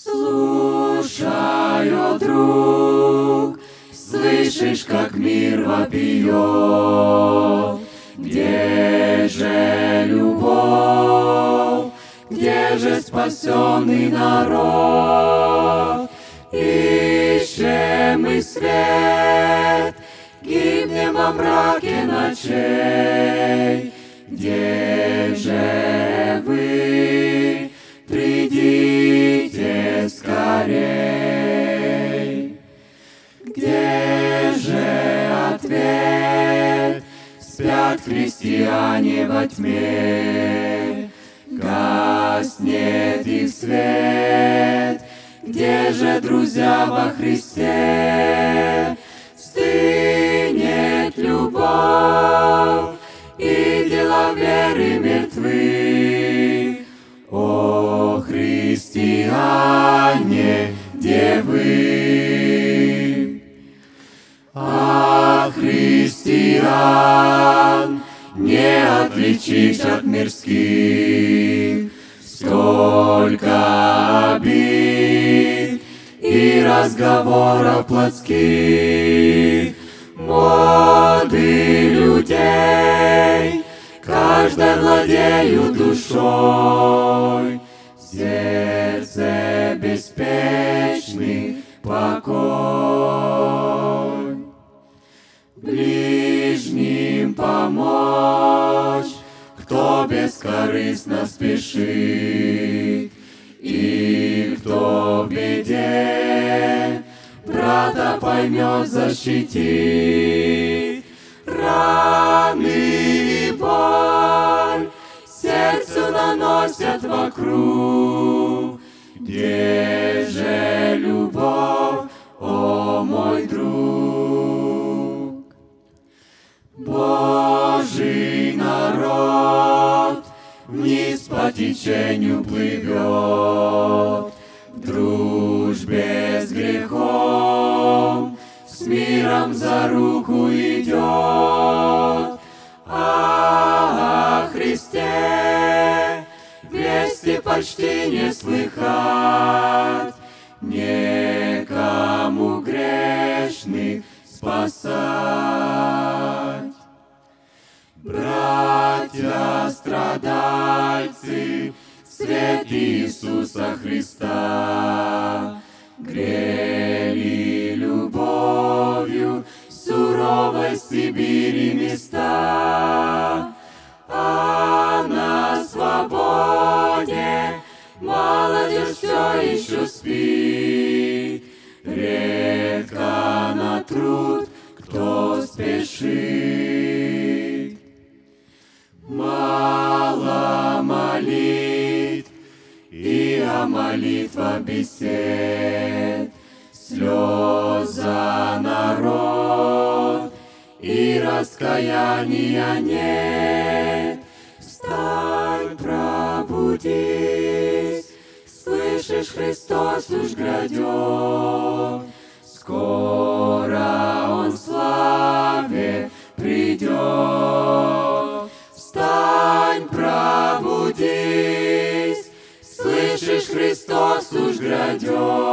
Слушай, о друг, слышишь, как мир вопиет? Где же любовь, где же спасенный народ? Ищем мы свет, гибнем во мраке ночей. Где же вы? Придите скорей. Где же ответ? Спят христиане во тьме, гаснет их свет. Где же друзья во Христе? Стынет любовь, и дела веры мертвы. О, христиане, где вы? А христиан не отличишь от мирских. Столько обид и разговоров плотских, моды людей, каждый владеют душой. В сердце беспечный покой. Ближним помочь, кто бескорыстно спешит, и кто в беде брата поймет, защитит. Раны и боль сердцу наносят вокруг. Где же любовь, о мой друг? Божий народ вниз по течению плывет, в дружбе с грехом, с миром за руку идет. О Христе вести почти не слыхать, некому грешных спасать. Братья-страдальцы, свет Иисуса Христа грели любовью суровой Сибири места. А на свободе молодежь все еще спит, редко на труд кто спешит. Мало молитв и о молитвах бесед, слеза народ и раскаяния нет. Встань, пробудись, слышишь, Христос уж грядет. Скоро Он в славе придет. Встань, пробудись, слышишь, Христос уж грядет.